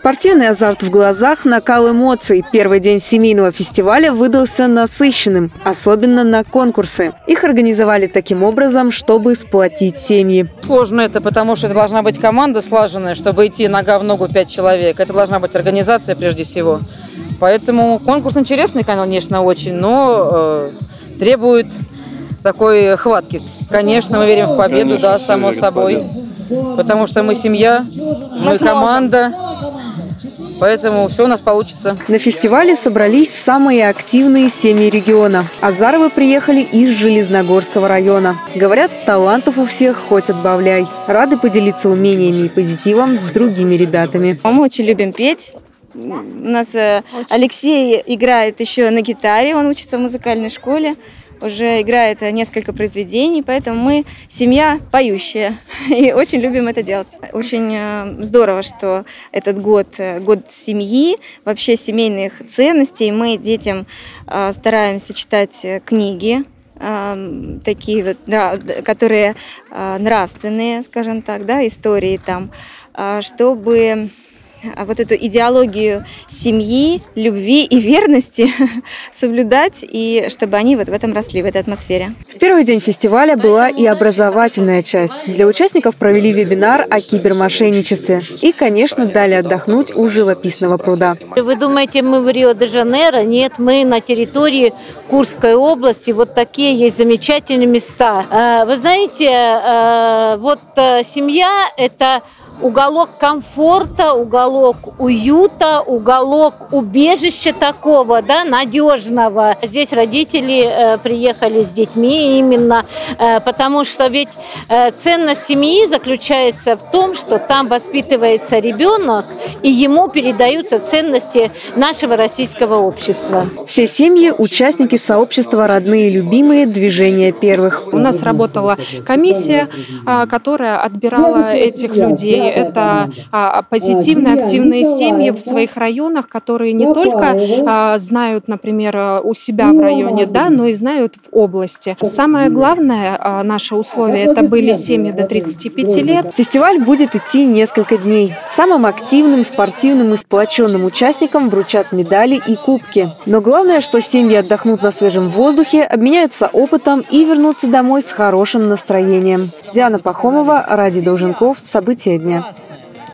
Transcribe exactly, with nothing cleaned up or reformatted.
Спортивный азарт в глазах, накал эмоций. Первый день семейного фестиваля выдался насыщенным, особенно на конкурсы. Их организовали таким образом, чтобы сплотить семьи. Сложно это, потому что это должна быть команда слаженная, чтобы идти нога в ногу пять человек. Это должна быть организация прежде всего. Поэтому конкурс интересный, конечно, очень, но э, требует такой хватки. Конечно, мы верим в победу, да, само собой. Потому что мы семья, мы команда, поэтому все у нас получится. На фестивале собрались самые активные семьи региона. Азаровы приехали из Железногорского района. Говорят, талантов у всех хоть отбавляй. Рады поделиться умениями и позитивом с другими ребятами. Мы очень любим петь. У нас Алексей играет еще на гитаре, он учится в музыкальной школе. Уже играет несколько произведений, поэтому мы семья поющая и очень любим это делать. Очень здорово, что этот год – год семьи, вообще семейных ценностей. Мы детям стараемся читать книги, такие вот, которые нравственные, скажем так, да, истории там, чтобы вот эту идеологию семьи, любви и верности соблюдать, и чтобы они вот в этом росли, в этой атмосфере. В первый день фестиваля была и образовательная часть. Для участников провели вебинар о кибермошенничестве. И, конечно, дали отдохнуть у живописного пруда. Вы думаете, мы в Рио-де-Жанейро? Нет, мы на территории Курской области. Вот такие есть замечательные места. Вы знаете, вот семья – это уголок комфорта, уголок уюта, уголок убежища такого, да, надежного. Здесь родители э, приехали с детьми именно, э, потому что ведь э, ценность семьи заключается в том, что там воспитывается ребенок, и ему передаются ценности нашего российского общества. Все семьи – участники сообщества «Родные и любимые. Движения первых». У нас работала комиссия, которая отбирала этих людей. Это позитивные, активные семьи в своих районах, которые не только знают, например, у себя в районе, да, но и знают в области. Самое главное наше условие – это были семьи до тридцати пяти лет. Фестиваль будет идти несколько дней. Самым активным, спортивным и сплоченным участникам вручат медали и кубки. Но главное, что семьи отдохнут на свежем воздухе, обменяются опытом и вернутся домой с хорошим настроением. Диана Пахомова, Радий Долженков. События дня.